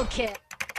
Double kill.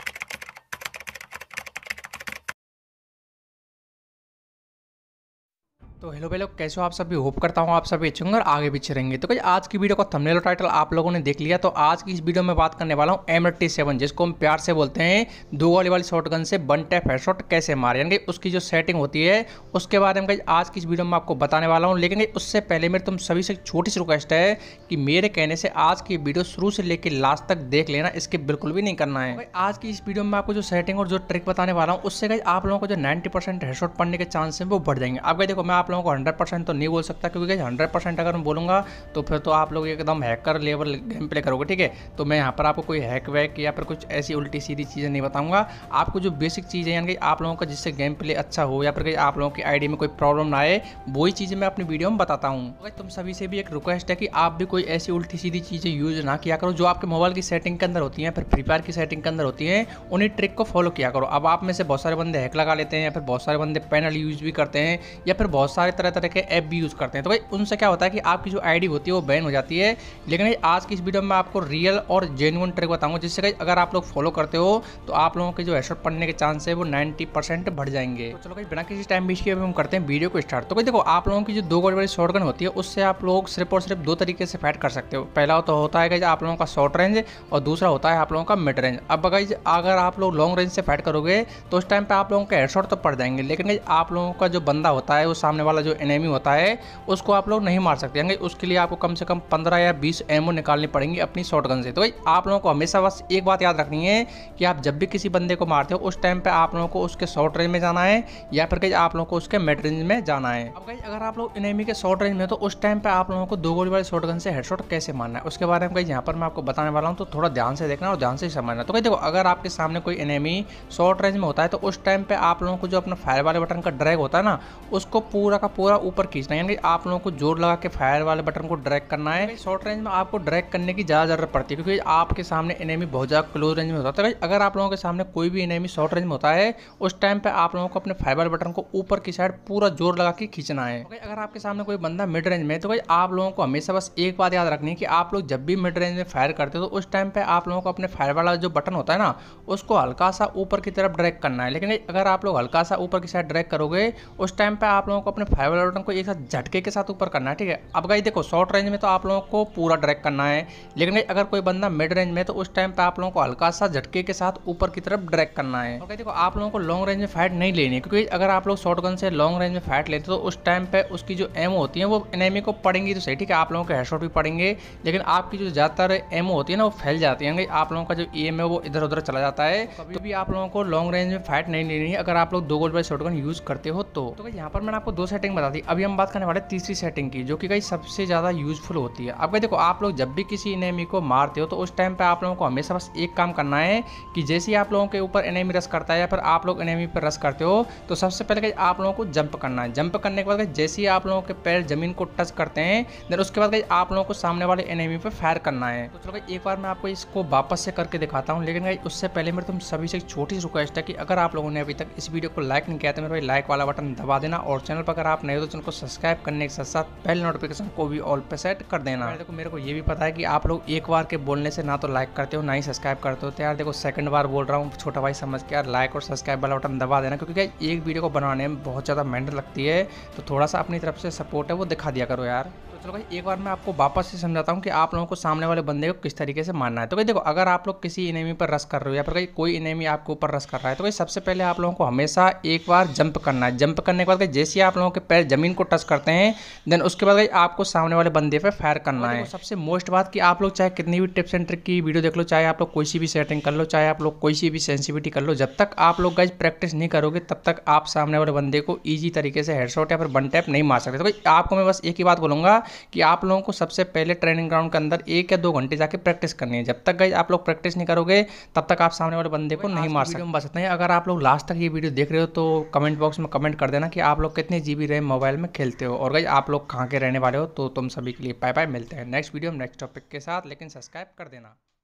तो hello भाई लोग, कैसे हो आप सभी। होप करता हूँ आप सभी अच्छे होंगे और आगे भी अच्छे रहेंगे। तो भाई आज की वीडियो का थंबनेल और टाइटल आप लोगों ने देख लिया। तो आज की इस वीडियो में बात करने वाला हूँ M87, जिसको हम प्यार से बोलते हैं दो गोली वाली शॉटगन से वन टैप हेडशॉट कैसे मारे, यानी कि उसकी जो सेटिंग होती है उसके बारे में आज की इस वीडियो में आपको बताने वाला हूँ। लेकिन उससे पहले मेरे तुम सभी से एक छोटी सी रिक्वेस्ट है कि मेरे कहने से आज की वीडियो शुरू से लेकर लास्ट तक देख लेना, इसके बिल्कुल भी नहीं करना है। आज की इस वीडियो में आपको जो सेटिंग और जो ट्रिक बताने वाला हूँ उससे आप लोगों को जो 90% हेडशॉट पड़ने के चांस हैं वो बढ़ जाएंगे। अब देखो, मैं आप लोगों को 100% तो नहीं बोल सकता, क्योंकि 100% अगर मैं बोलूँगा तो फिर तो आप लोग एकदम हैकर लेवल गेम प्ले करोगे, ठीक है। तो मैं यहाँ पर आपको कोई हैक वैक या फिर कुछ ऐसी उल्टी सीधी चीज़ें नहीं बताऊँगा। आपको जो बेसिक चीज़ें यानी कि आप लोगों का जिससे गेम प्ले अच्छा हो या फिर आप लोगों की आईडी में कोई प्रॉब्लम ना आए, वही चीज़ें मैं अपनी वीडियो में बताता हूँ। तुम सभी से भी एक रिक्वेस्ट है कि आप भी कोई ऐसी उल्टी सीधी चीज़ें यूज़ ना किया करो जो आपके मोबाइल की सेटिंग के अंदर होती हैं, फिर फ्री फायर की सेटिंग के अंदर होती हैं। उन्हीं ट्रिक को फॉलो किया करो। अब आप में से बहुत सारे बंदे हैक लगा लेते हैं, या फिर बहुत सारे बंदे पैनल यूज़ भी करते हैं, या फिर बहुत सारे तरह तरह के ऐप भी यूज़ करते हैं। तो भाई उनसे क्या होता है कि आपकी जो आईडी होती है वो बैन हो जाती है। लेकिन आज की इस वीडियो में आपको रियल और जेन्युइन ट्रिक बताऊंगा, जिससे अगर आप लोग फॉलो करते हो तो आप लोगों के जो हेडशॉट पड़ने के चांस है वो 90% बढ़ जाएंगे। तो चलो भाई बिना किसी टाइम वेस्ट किए हम करते हैं वीडियो को स्टार्ट। तो भाई देखो, आप लोगों की जो दो गोली वाली शॉटगन होती है उससे आप लोग सिर्फ और सिर्फ दो तरीके से फाइट कर सकते हो। पहला तो होता है कि आप लोगों का शॉर्ट रेंज और दूसरा होता है आप लोगों का मिड रेंज। अब अगर आप लोग लॉन्ग रेंज से फाइट करोगे तो उस टाइम पे आप लोगों के हेडशॉट तो पड़ जाएंगे, लेकिन आप लोगों का जो बंदा होता है, वो सामने वाला जो एनिमी होता है, उसको आप लोग नहीं मार सकते। उसके लिए आपको कम से कम 15 या 20 एमओ निकालनी पड़ेंगी अपनी शॉटगन से। तो भाई आप लोगों को हमेशा बस एक बात याद रखनी है कि आप जब भी किसी बंदे को मारते हो उस टाइम पे आप लोगों को उसके शॉर्ट रेंज में जाना है, या फिर आप लोगों को उसके मिड रेंज में जाना है। अब गाइस अगर आप लोग एनिमी के शॉर्ट रेंज में, तो उस टाइम पे आप लोगों को दो गोली वाली शॉटगन से हेडशॉट कैसे मारना है उसके बारे में यहाँ पर मैं आपको बताने वाला हूँ। तो थोड़ा ध्यान से देखना और ध्यान से समझना। तो भाई देखो, अगर आपके सामने कोई एनिमी शॉर्ट रेंज में होता है तो उस टाइम पे आप लोगों को जो अपना फायर वाले बटन का ड्रैग होता है ना, उसको पूरा का पूरा ऊपर खींचना है, यानी आप लोगों को जोर लगा के फायर वाले बटन को ड्रैग करना है। शॉर्ट रेंज में आपको ड्रैग करने की ज़्यादा जरूरत पड़ती है, क्योंकि आपके सामने एनिमी बहुत ज़्यादा क्लोज रेंज में होता है। अगर आप लोगों के सामने कोई भी एनिमी शॉर्ट रेंज में होता है उस टाइम पे आप लोगों को अपने फायर वाले बटन को ऊपर की साइड पूरा जोर लगा के खींचना है। अगर आपके सामने कोई बंदा मिड रेंज में, तो भाई आप लोगों को हमेशा बस एक बात याद रखनी है कि आप लोग जब भी मिड रेंज में फायर करते हो तो उस टाइम पे आप लोगों को अपने फायर वाला जो बटन होता है ना, उसको हल्का सा ऊपर की तरफ ड्रैग करना है। लेकिन अगर आप लोग हल्का सा ऊपर की साइड ड्रैग करोगे उस टाइम पे आप लोगों को अपने फायर वाले बटन को एक साथ झटके के साथ ऊपर करना है, ठीक है। अब गाइस देखो, शॉर्ट रेंज में तो आप लोगों को पूरा ड्रैग करना है, लेकिन अगर कोई बंदा मिड रेंज में तो उस टाइम पे आप लोगों को हल्का सा झटके के साथ ऊपर की तरफ ड्रैग करना है। और देखो, आप लोगों को लॉन्ग रेंज में फाइट नहीं लेनी है, क्योंकि अगर आप लोग शॉटगन से लॉन्ग रेंज में फाइट लेते तो उस टाइम पे उसकी जो एमओ होती है वो एनिमी को पड़ेंगी तो सही, ठीक है, आप लोगों के हेडशॉट भी पड़ेंगे, लेकिन आपकी जो ज़्यादातर एमओ होती है ना वो फैल जाती है, आप लोगों का जो एम है वो इधर उधर चला जाता है। कभी भी आप लोगों को लॉन्ग रेंज में फाइट नहीं लेनी है अगर आप लोग दो गोली वाली शॉटगन यूज करते हो तो यहाँ पर मैंने आपको दो सेटिंग बता दी। अभी हम बात करने वाले तीसरी सेटिंग की, जो कि सबसे ज़्यादा यूजफुल होती है। अब देखो, आप लोग जब भी किसी एनिमी को मारते हो तो उस टाइम पे आप लोगों को हमेशा बस एक काम करना है कि जैसे ही आप लोगों के ऊपर एनिमी रश करता है या फिर आप लोग एनिमी पर रश करते हो तो सबसे पहले आप लोगों को जंप करना है। जंप करने के बाद जैसे ही आप लोगों के पैर जमीन को टच करते हैं, देन उसके बाद आप लोगों को सामने वाले एनिमी पे फायर करना है। तो चलो एक बार मैं आपको इसको वापस से करके दिखाता हूँ, लेकिन उससे पहले मेरे तुम सभी से एक छोटी सी रिक्वेस्ट है कि अगर आप लोगों ने अभी तक इस वीडियो को लाइक नहीं किया तो मेरे भाई लाइक वाला बटन दबा देना, और चैनल पर अगर आप नए हो तो चैनल को सब्सक्राइब करने के साथ साथ बेल नोटिफिकेशन को भी ऑल पे सेट कर देना। देखो, मेरे को ये भी पता है कि आप लोग एक बार के बोलने से ना तो लाइक करते हो ना ही सब्सक्राइब करते हो, तो यार देखो सेकंड बार बोल रहा हूँ, छोटा भाई समझ के यार लाइक और सब्सक्राइब वाला बटन दबा देना, क्योंकि एक वीडियो को बनाने में बहुत ज़्यादा मेहनत लगती है। तो थोड़ा सा अपनी तरफ से सपोर्ट है वो दिखा दिया करो यार। चलो भाई एक बार मैं आपको वापस से समझाता हूँ कि आप लोगों को सामने वाले बंदे को किस तरीके से मारना है। तो भाई देखो, अगर आप लोग किसी एनिमी पर रश कर रहे हो या फिर कोई एनिमी आपके ऊपर रश कर रहा है, तो भाई सबसे पहले आप लोगों को हमेशा एक बार जंप करना है। जंप करने के बाद जैसे ही आप लोगों के पैर जमीन को टच करते हैं, देन उसके बाद आपको सामने वाले बंदे पे फायर करना है। सबसे मोस्ट बात कि आप लोग चाहे कितनी भी टिप्स एंड ट्रिक की वीडियो देख लो, चाहे आप लोग कोई सी भी सेटिंग कर लो, चाहे आप लोग कोई सी भी सेंसिटिविटी कर लो, जब तक आप लोग गाइस प्रैक्टिस नहीं करोगे तब तक आप सामने वाले बंदे को ईजी तरीके से हेडशॉट या फिर वन टैप नहीं मार सकते। तो भाई आपको मैं बस एक ही बात बोलूँगा कि आप लोगों को सबसे पहले ट्रेनिंग ग्राउंड के अंदर 1 या 2 घंटे जाके प्रैक्टिस करनी है। जब तक गाइस आप लोग प्रैक्टिस नहीं करोगे तब तक आप सामने वाले बंदे को नहीं मार सकते। बस इतना ही। अगर आप लोग लास्ट तक ये वीडियो देख रहे हो तो कमेंट बॉक्स में कमेंट कर देना कि आप लोग कितने जीबी रैम मोबाइल में खेलते हो, और गाइस आप लोग कहाँ के रहने वाले हो। तो तुम सभी के लिए बाय बाय, मिलते हैं नेक्स्ट वीडियो में नेक्स्ट टॉपिक के साथ, लेकिन सब्सक्राइब कर देना।